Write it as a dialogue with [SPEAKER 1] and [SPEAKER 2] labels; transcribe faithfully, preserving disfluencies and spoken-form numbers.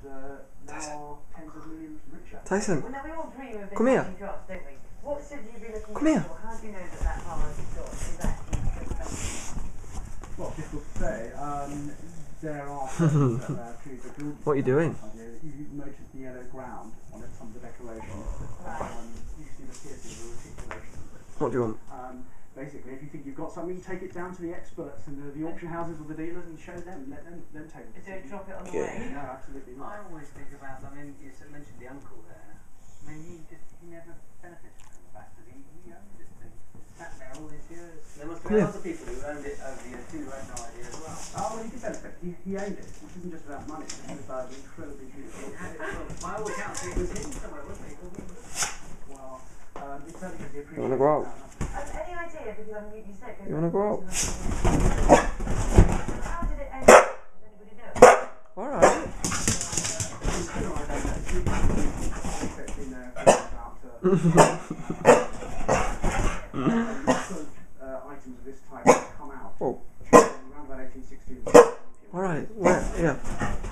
[SPEAKER 1] uh, now tens of millions richer.
[SPEAKER 2] Tyson,
[SPEAKER 3] Well, now we all dream of this
[SPEAKER 2] come here.
[SPEAKER 3] dross, don't we? What should you be looking
[SPEAKER 2] Come here.
[SPEAKER 3] for? How do you know that that harvest dross is actually good?
[SPEAKER 1] Well, difficult to say. Um, there are certain uh, trees that build.
[SPEAKER 2] What are you doing?
[SPEAKER 1] You notice the yellow ground on it, some of the decoration. Um, you see the piercing, the reticulation.
[SPEAKER 2] What do you want?
[SPEAKER 1] Um, basically, if you think you've got something, you take it down to the experts and the, the auction houses or the dealers and show them, let them, them take it.
[SPEAKER 3] Don't drop it on the
[SPEAKER 2] Yeah.
[SPEAKER 3] way.
[SPEAKER 1] No, absolutely
[SPEAKER 4] I
[SPEAKER 1] not.
[SPEAKER 4] always think about, I mean, you said- mentioned the uncle there. I mean, he just, he never benefited from the fact that he, he owned this thing. Sat there all these years. There must have been
[SPEAKER 2] Yeah.
[SPEAKER 4] lots of people who owned it over the years too, who had no idea as well.
[SPEAKER 1] Oh, well, he did benefit. He, he owned it, which isn't just about money, it's about an incredibly beautiful.
[SPEAKER 4] By all accounts, it was hidden somewhere, wasn't it?
[SPEAKER 1] Well, um, it's certainly going to be appreciated.
[SPEAKER 2] You wanna go out?
[SPEAKER 3] Um, any idea, because I mean, you said it goes
[SPEAKER 2] You wanna go out?
[SPEAKER 3] How did it end? Does anybody know?
[SPEAKER 2] Alright.
[SPEAKER 1] Items of this type come out
[SPEAKER 2] Oh.
[SPEAKER 1] around about eighteen sixteen.
[SPEAKER 2] Alright, where? Yeah.